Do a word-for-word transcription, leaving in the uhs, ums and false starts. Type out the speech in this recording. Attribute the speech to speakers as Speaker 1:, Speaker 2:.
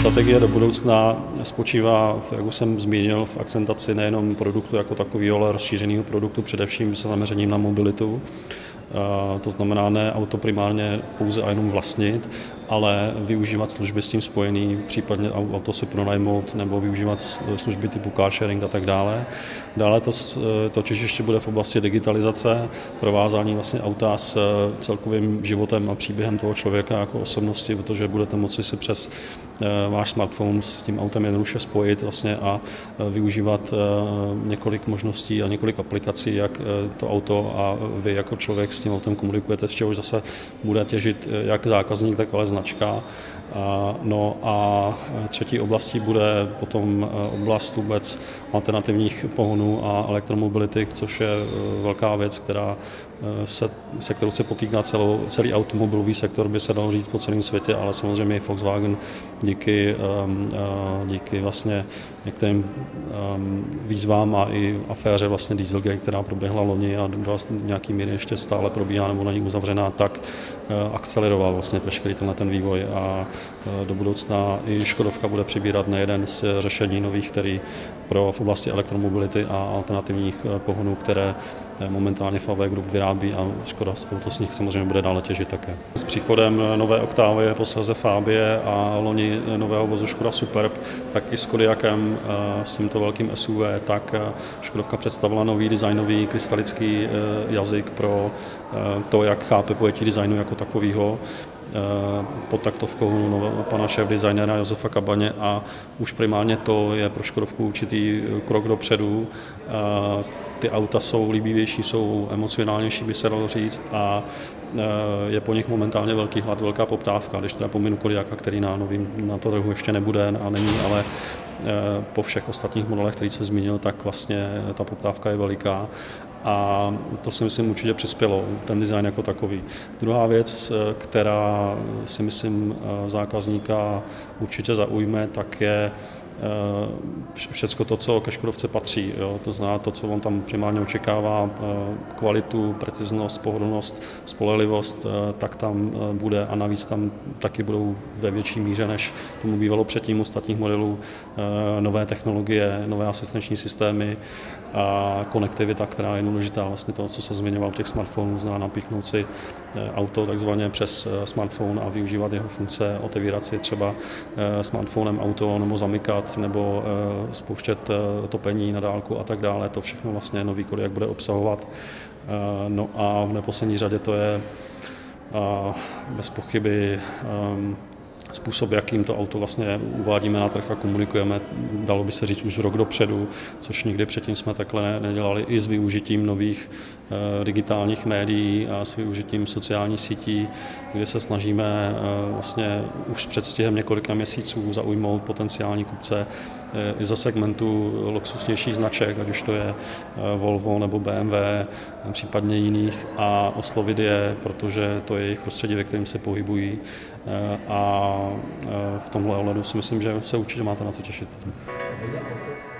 Speaker 1: strategie do budoucna spočívá, jak už jsem zmínil, v akcentaci nejenom produktu jako takového, ale rozšířeného produktu, především se zaměřením na mobilitu. To znamená ne auto primárně pouze a jenom vlastnit, ale využívat služby s tím spojený, případně auto si pronajmout nebo využívat služby typu car sharing a tak dále. Dále to totiž ještě bude v oblasti digitalizace, provázání vlastně auta s celkovým životem a příběhem toho člověka jako osobnosti, protože budete moci si přes váš smartphone s tím autem jednoduše spojit vlastně a využívat několik možností a několik aplikací, jak to auto a vy jako člověk s tím autem komunikujete, z čehož zase bude těžit jak zákazník, tak ale značka. No a třetí oblastí bude potom oblast vůbec alternativních pohonů a elektromobility, což je velká věc, která se, se kterou se potýká celou, celý automobilový sektor, by se dalo říct po celém světě, ale samozřejmě i Volkswagen díky, díky vlastně některým výzvám a i aféře vlastně Dieselgate, která proběhla loni a do nějaký míry ještě stále probíhá nebo není uzavřená, tak akceleroval vlastně veškerý tenhle ten vývoj a do budoucna i Škodovka bude přibírat nejeden z řešení nových, který pro v oblasti elektromobility a alternativních pohonů, které momentálně V W Group vyrábí a Škoda auto z nich samozřejmě bude dále těžit také. S příchodem nové Octavie, posléze Fabie a loni nového vozu Škoda Superb, tak i s Kodiaqem, s tímto velkým S U V, tak Škodovka představila nový designový krystalický jazyk pro to, jak chápe pojetí designu jako takového, pod taktovkou pana šéf-designera Josefa Kabaně a už primárně to je pro Škodovku určitý krok dopředu. Ty auta jsou líbivější, jsou emocionálnější, by se dalo říct, a je po nich momentálně velký hlad, velká poptávka, když teda pominu Kodiaqa, který na novým na to trhu ještě nebude a není, ale po všech ostatních modelech, který se zmínil, tak vlastně ta poptávka je veliká. A to si myslím určitě přispělo, ten design jako takový. Druhá věc, která si myslím zákazníka určitě zaujme, tak je všecko to, co ke Škodovce patří. Jo? To znamená to, co on tam primárně očekává, kvalitu, preciznost, pohodlnost, spolehlivost, tak tam bude a navíc tam taky budou ve větší míře, než tomu bývalo předtím ostatních modelů, nové technologie, nové asistenční systémy a konektivita, která je důležitá, vlastně to, co se zmiňoval těch smartphonů, znamená napíchnout si auto takzvaně přes smartphone a využívat jeho funkce, otevírat si třeba smartphonem auto nebo zamykat nebo spouštět topení na dálku a tak dále. To všechno vlastně nový Kodiaq bude obsahovat. No a v neposlední řadě to je bez pochyby způsob, jakým to auto vlastně uvádíme na trh a komunikujeme, dalo by se říct už rok dopředu, což nikdy předtím jsme takhle nedělali, i s využitím nových e, digitálních médií a s využitím sociálních sítí, kde se snažíme e, vlastně už s předstihem několika měsíců zaujmout potenciální kupce e, i za segmentu luxusnějších značek, ať už to je e, Volvo nebo B M W, případně jiných, a oslovit je, protože to je jejich prostředí, ve kterém se pohybují, e, a v tomhle ohledu si myslím, že se určitě máte na co těšit.